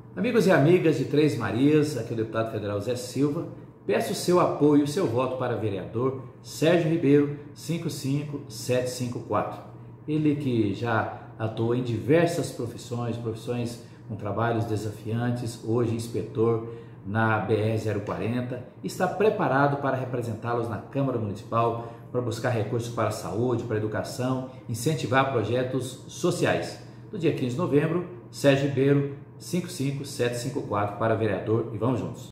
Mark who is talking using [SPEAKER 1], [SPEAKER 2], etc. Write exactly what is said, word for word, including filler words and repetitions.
[SPEAKER 1] Amigos e amigas de Três Marias, aqui é o deputado federal Zé Silva. Peço o seu apoio e o seu voto para vereador Sérgio Ribeiro cinco cinco sete cinco quatro. Ele que já atuou em diversas profissões, profissões com trabalhos desafiantes, hoje inspetor na B R zero quarenta, está preparado para representá-los na Câmara Municipal, para buscar recursos para a saúde, para a educação, incentivar projetos sociais. No dia quinze de novembro, Sérgio Ribeiro cinco cinco sete cinco quatro para vereador, e vamos juntos.